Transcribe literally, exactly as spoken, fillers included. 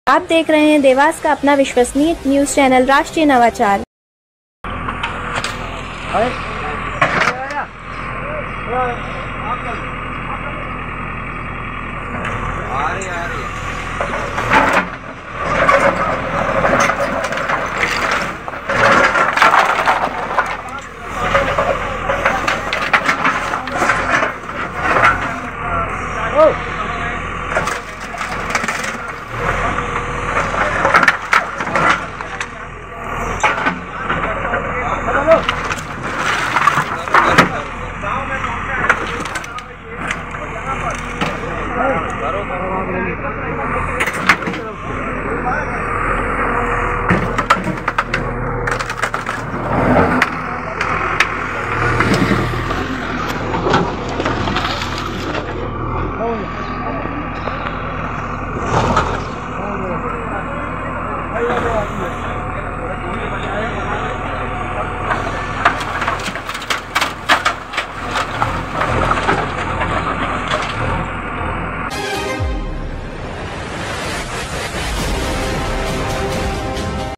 आप देख रहे हैं देवास का अपना विश्वसनीय न्यूज चैनल राष्ट्रीय नवाचार। आ रही आ रही